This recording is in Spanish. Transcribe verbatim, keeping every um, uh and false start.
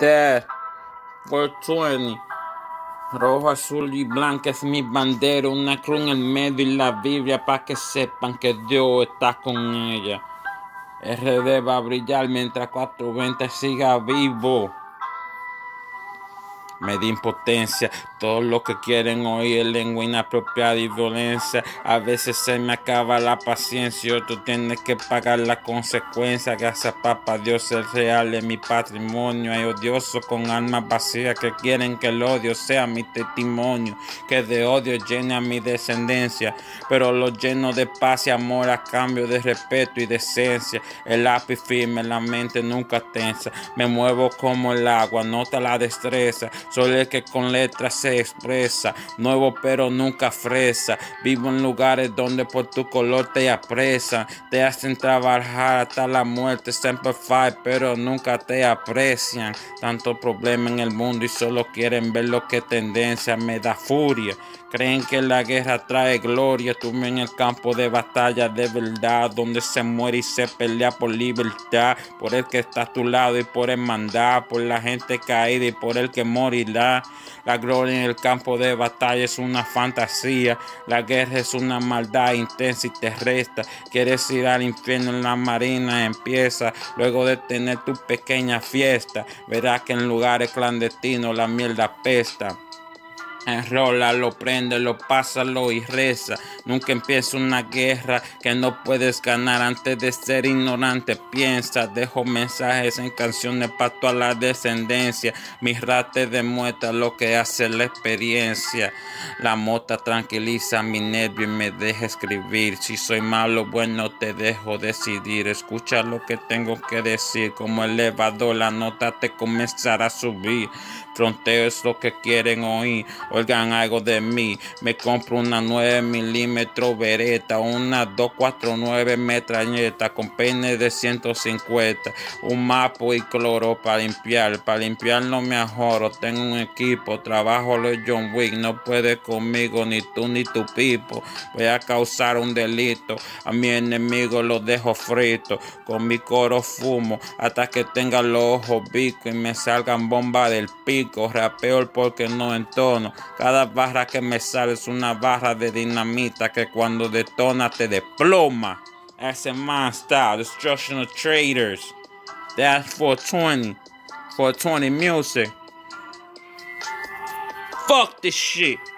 Dad, cuatrocientos veinte. Rojo, azul y blanca es mi bandera, una cruz en el medio y la Biblia para que sepan que Dios está con ella. R D va a brillar mientras cuatrocientos veinte siga vivo. Me da impotencia, todo lo que quieren oír, lengua inapropiada y violencia. A veces se me acaba la paciencia y otro tiene que pagar la consecuencia. Gracias papá, Dios es real, es mi patrimonio. Hay odiosos con almas vacías que quieren que el odio sea mi testimonio, que de odio llene a mi descendencia, pero lo lleno de paz y amor a cambio de respeto y decencia. El lápiz firme, la mente nunca tensa, me muevo como el agua, nota la destreza. Soy el que con letras se expresa, nuevo pero nunca fresa. Vivo en lugares donde por tu color te apresan, te hacen trabajar hasta la muerte, siempre fight, pero nunca te aprecian. Tanto problema en el mundo y solo quieren ver lo que tendencia, me da furia. Creen que la guerra trae gloria. Estuve en el campo de batalla de verdad, donde se muere y se pelea por libertad, por el que está a tu lado y por hermandad, por la gente caída y por el que morirá. La gloria en el campo de batalla es una fantasía, la guerra es una maldad intensa y te resta. Quieres ir al infierno, en la marina empieza, luego de tener tu pequeña fiesta, verás que en lugares clandestinos la mierda pesta. Enrola, lo prende, lo pásalo y reza. Nunca empieza una guerra que no puedes ganar. Antes de ser ignorante piensa. Dejo mensajes en canciones para toda la descendencia. Mi rap te demuestra lo que hace la experiencia. La mota tranquiliza mi nervio y me deja escribir. Si soy malo, bueno, te dejo decidir. Escucha lo que tengo que decir. Como elevador, la nota te comenzará a subir. Fronteo es lo que quieren oír. Oigan algo de mí. Me compro una nueve milímetros Beretta, una dos cuatro nueve metralleta con peine de ciento cincuenta, un mapo y cloro para limpiar. Para limpiar no me ajoro. Tengo un equipo. Trabajo los John Wick. No puedes conmigo ni tú ni tu pipo. Voy a causar un delito. A mi enemigo los dejo frito. Con mi coro fumo hasta que tenga los ojos bicos y me salgan bombas del pico. Rapeo porque no entono. Cada barra que me sale es una barra de dinamita que cuando detona te desploma. S M I style, destruction of traitors. That's four twenty. four twenty music. Fuck this shit.